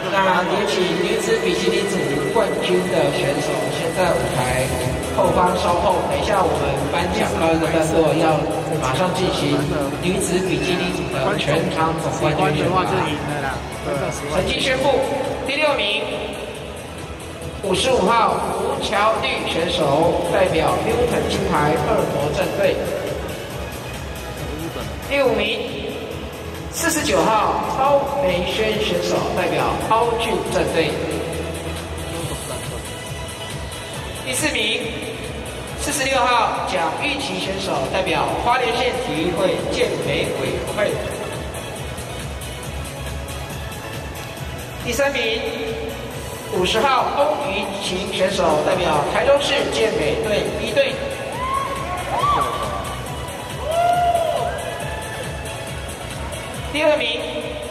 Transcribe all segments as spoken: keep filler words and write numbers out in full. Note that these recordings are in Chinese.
那也请女子比基尼组冠军的选手先在舞台后方稍后，等一下我们颁奖高一个段落要马上进行女子比基尼组的全场总冠军选拔。成绩宣布：第六名，五十五号吴乔绿选手代表溜藤金牌二魔战队。第五名，四十九号超梅轩选手代表超郡战队。第四名，四十六号蒋玉琪选手代表花莲县体育会健美委员会。第三名，五十号欧于晴选手代表台中市健美队一队。第二名，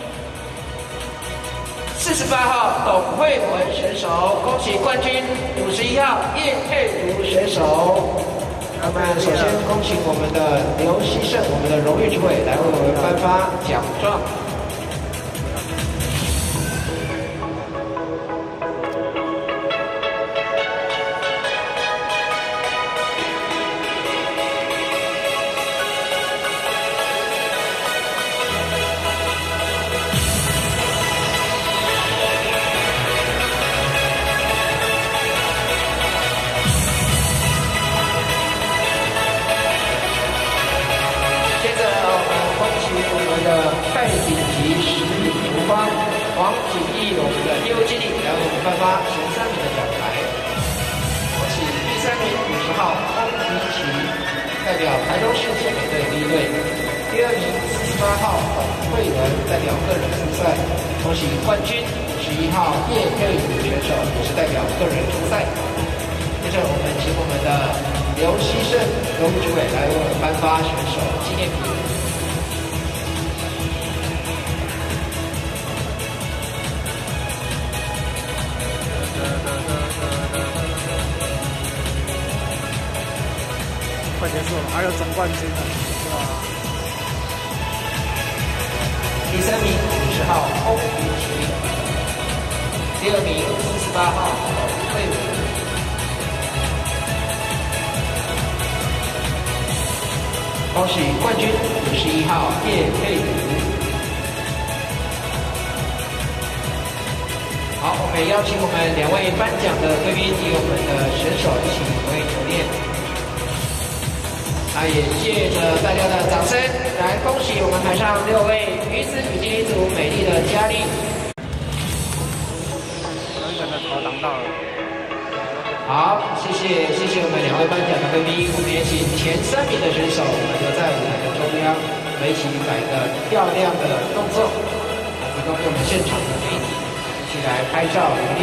四十八号董慧文选手，恭喜冠军五十一号叶佩如选手。那么，首先恭请我们的刘希胜，我们的荣誉主委来为我们颁发奖状。太顶级食品厨房黄景义，我们的业务经理来为我们颁发前三名的奖牌。恭喜第三名五十号欧于琪，代表台中市健美队第一队；第二名四十八号董慧文，代表个人初赛。恭喜冠军五十一号叶佩如选手，也是代表个人初赛。接着我们请我们的刘希胜荣誉主委来为我们颁发选手纪念品。 快结束了，还有总冠军呢，是吧？ 第三名五十号欧于琪，第二名四十八号董慧文。恭喜冠军五十一号叶佩如。好，我们也邀请我们两位颁奖的贵宾与我们的选手一起为留念。那也借着大家的掌声，来恭喜我们台上六位女子比基尼组美丽的佳丽。 完整的头挡到了。 好，谢谢谢谢我们两位颁奖的贵宾，我们也请前三名的选手，我们留在舞台的中央，我们一起摆个漂亮的动作，来提供给我们现场的媒体一起来拍照留念。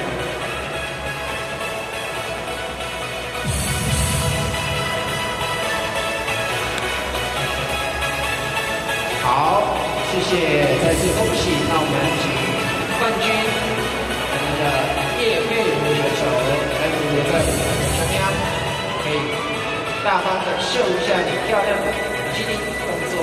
好，谢谢，再次恭喜。那我们请冠军我们的叶佩如选手来留在舞台的中央，可以大方的秀一下你漂亮的比基尼动作。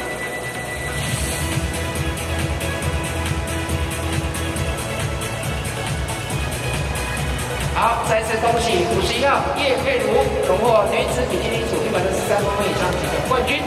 好，再次恭喜五十一号叶佩如荣获女子比基尼组一百六十三公分以上级的冠军。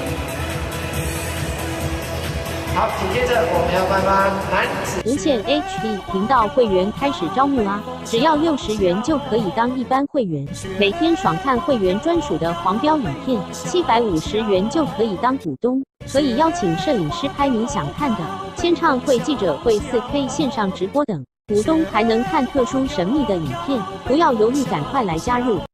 好，紧接着我们要颁发男子无线 H D 频道会员开始招募啦！只要六十元就可以当一般会员，每天爽看会员专属的黄标影片；七百五十元就可以当股东，可以邀请摄影师拍你想看的，签唱会、记者会、四 K 线上直播等。股东还能看特殊神秘的影片，不要犹豫，赶快来加入！